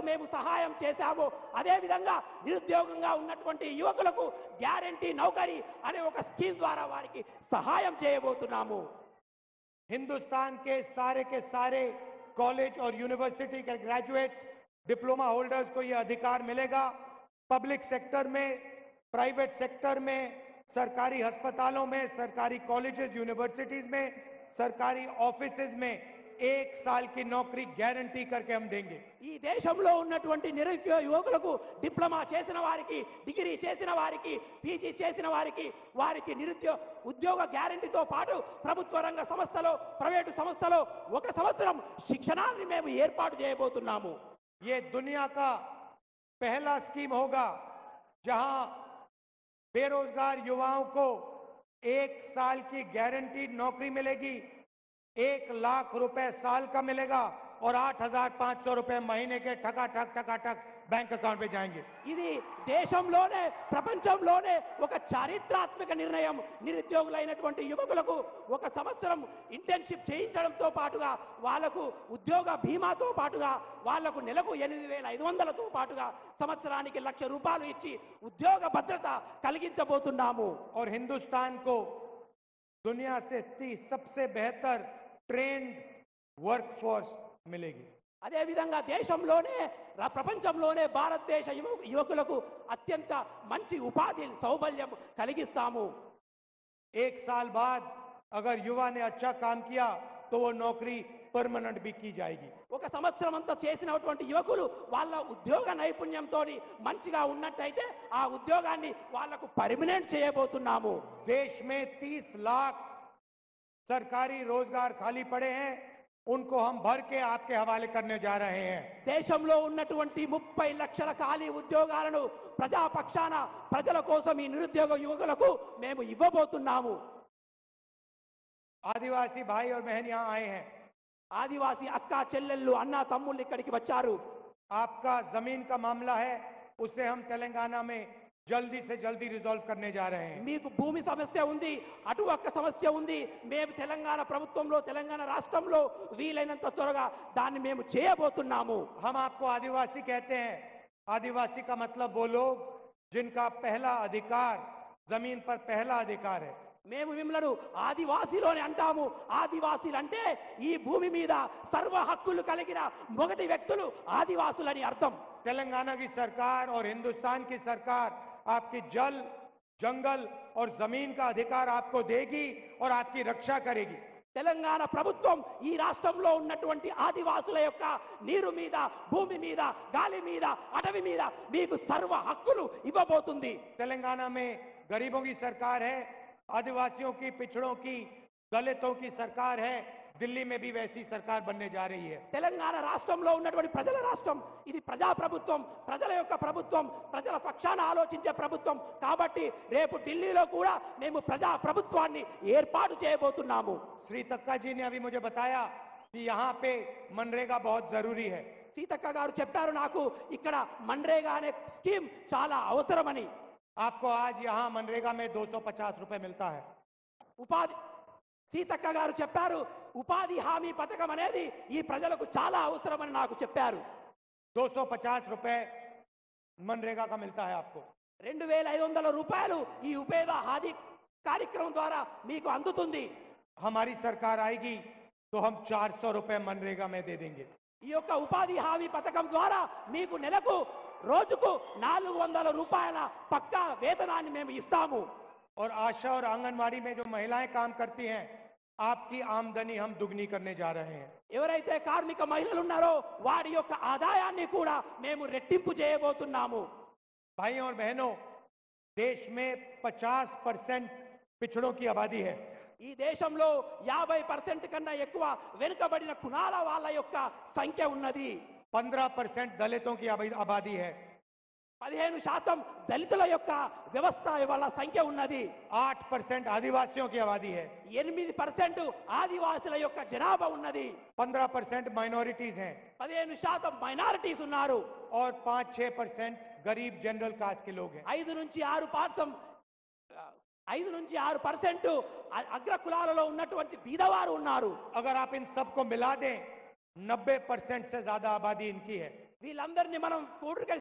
మేము సహాయం చేశామో అదే విధంగా నిరుద్యోగంగా ఉన్నటువంటి యువకులకు గ్యారెంటీ నౌకరీ అనే ఒక స్కీమ్ ద్వారా వారికి సహాయం చేయబోతున్నాము. हिंदुस्तान के सारे कॉलेज और यूनिवर्सिटी के ग्रेजुएट्स, डिप्लोमा होल्डर्स को यह अधिकार मिलेगा. पब्लिक सेक्टर में, प्राइवेट सेक्टर में, सरकारी अस्पतालों में, सरकारी कॉलेजेस, यूनिवर्सिटीज में, सरकारी ऑफिसेज में 1 साल की नौकरी गारंटी करके हम देंगे. ఈ దేశంలో ఉన్నటువంటి నిరుద్యోగ యువకులకు డిప్లొమా చేసిన వారికి, డిగ్రీ చేసిన వారికి, పీజీ చేసిన వారికి ఉద్యోగ గ్యారెంటీతో పాటు ప్రభుత్వ రంగ సంస్థలో, ప్రైవేటు సంస్థలో 1 సంవత్సరం శిక్షణాన్ని మేము ఏర్పాటు చేయబోతున్నాము. ये दुनिया का पहला स्कीम होगा जहां बेरोजगार युवाओं को 1 साल की गारंटीड नौकरी मिलेगी, 1 लाख रुपए साल का मिलेगा और 8,500 रुपए महीने के ठकाठक बैंक अकाउंट पे जाएंगे. ఇది దేశంలోనే ప్రపంచంలోనే ఒక చారిత్రాత్మక నిర్ణయం. నిరుద్యోగులైనటువంటి యువకులకు 1 సంవత్సరం ఇంటర్న్షిప్ చేయించడంతో పాటుగా వాళ్లకు ఉద్యోగ బీమాతో పాటుగా వాళ్లకు నెలకు 8,500తో పాటుగా సంవత్సరానికి 1,00,000 రూపాయలు ఇచ్చి ఉద్యోగ భద్రత కలిగించబోతున్నాము. और हिंदुस्तान को दुनिया से सबसे बेहतर ट्रेन्ड वर्कफोर्स मिलेगी. అదే విధంగా దేశంలోనే ప్రపంచంలోనే భారతదేశ యువకులకు అత్యంత మంచి ఉపాధి సౌబల్యం కలిగిస్తాము. 1 साल बाद अगर युवा ने अच्छा काम किया तो वो नौकरी परमानेंट भी की जाएगी. 1 సంవత్సరం అంతా చేసినటువంటి యువకులు వాళ్ళ ఉద్యోగ నైపుణ్యంతో మంచిగా ఉన్నట్టయితే ఆ ఉద్యోగాన్ని వాళ్ళకు పర్మనెంట్ చేయబోతున్నాము. देश में 30 लाख सरकारी रोजगार खाली पड़े हैं, उनको हम भर के आपके हवाले करने जा रहे हैं. దేశంలో ఉన్నటువంటి 30 లక్షల ఖాళీ ఉద్యోగాలను ప్రజాపక్షాన ప్రజల కోసం ఈ నిరుద్యోగ యువకులకు మేము ఇవ్వబోతున్నాము. आदिवासी भाई और बहन यहाँ आए हैं. ఆదివాసీ అక్క చెల్లెళ్ళు అన్న తమ్ముళ్ళు ఇక్కడికి వచ్చారు. आपका जमीन का मामला है, उसे हम तेलंगाना में जल्दी से जल्दी रिजॉल्व करने जा रहे हैं. మీకు భూమి సమస్య ఉంది, అటు ఒక్క సమస్య ఉంది. మేము తెలంగాణ ప్రభుత్వంలో, తెలంగాణ రాష్ట్రంలో వీలైనంత త్వరగా దాన్ని మేము చేయబోతున్నాము. हम आपको आदिवासी कहते हैं. आदिवासी का मतलब वो लोग जिनका पहला अधिकार, जमीन पर पहला अधिकार है. మేము మిమ్మల్ని ఆదివాసీలోనే అంటాము. ఆదివాసీలు అంటే ఈ భూమి మీద సర్వ హక్కులు కలిగిన మొదటి వ్యక్తులు ఆదివాసులని అర్థం. तेलंगाना की सरकार और हिंदुस्तान की सरकार आपकी जल, जंगल और जमीन का अधिकार आपको देगी और आपकी रक्षा करेगी. తెలంగాణ ప్రభుత్వం ఈ రాష్ట్రంలో ఉన్నటువంటి ఆదివాసుల యొక్క నీరు మీద, భూమి మీద, గాలి మీద, అటవీ మీద మీకు సర్వ హక్కులు ఇవ్వబోతుంది. तेलंगाना में गरीबों की सरकार है, आदिवासियों की, पिछड़ों की, दलितों की सरकार है. दिल्ली में भी वैसी सरकार बनने जा रही है. తెలంగాణ రాష్ట్రంలో ఉన్నటువంటి ప్రజల రాష్ట్రం. ఇది ప్రజా ప్రభుత్వం, ప్రజల యొక్క ప్రభుత్వం, ప్రజల పక్షాన ఆలోచించే ప్రభుత్వం. కాబట్టి రేపు ఢిల్లీలో కూడా మేము ప్రజా ప్రభుత్వాన్ని ఏర్పాటు చేయబోతున్నాము. श्री तक्का जी ने अभी मुझे बताया कि यहाँ पे मनरेगा बहुत जरूरी है. సీతక్క గారు చెప్పారు నాకు ఇక్కడ మన్రేగా అనే స్కీమ్ చాలా అవసరమని. आपको आज यहाँ मनरेगा में 250 रुपए मिलता है. ఉపాధి సీతక్క గారు చెప్పారు ఉపాధి హామీ పథకం అనేది ఈ ప్రజలకు చాలా అవసరమని నాకు చెప్పారు. 250 रुपए मनरेगा का मिलता है आपको. 2,500 రూపాయలు ఈ ఉపాధి హామీ కార్యక్రమం ద్వారా మీకు అందుతుంది. हमारी सरकार आएगी तो हम 400 रुपए मनरेगा में दे देंगे. ఈ యొక్క ఉపాధి హామీ పథకం ద్వారా మీకు నెలకు రోజుకు 400 రూపాయల పక్కా వేతనాన్ని మేము ఇస్తాము. और आशा और आंगनवाड़ी में जो महिलाएं काम करती हैं, आपकी आमदनी हम दुगनी करने जा रहे हैं. ఎవరైతే కార్మిక మహిళలు ఉన్నారో వారి యొక్క ఆదాయాన్ని కూడా మేము రెట్టింపు చేయబోతున్నాము. भाइयों और बहनों, देश में 50% पिछड़ों की आबादी है. ఈ దేశంలో 50% కన్నా ఎక్కువ వెనుకబడిన కులాల వాళ్ళ యొక్క సంఖ్య ఉన్నది. 15% दलितों की आबादी है. 15% దళితుల యొక్క వ్యవస్థ వాళ్ళ సంఖ్య ఉన్నది. 8% आदिवासियों की आबादी है. 8% ఆదివాసుల యొక్క జనాభా ఉన్నది. 15% माइनॉरिटीज हैं. 15% మైనారిటీస్ ఉన్నారు. और 5-6% गरीब जनरल कास्ट के लोग हैं. 5-6% అగ్ర కులాలలో ఉన్నటువంటి బీదవారు ఉన్నారు. अगर आप इन सबको मिला दें, 90% से ज्यादा आबादी इनकी है. వీళ్ళందరినీ మనం పూర్తిగా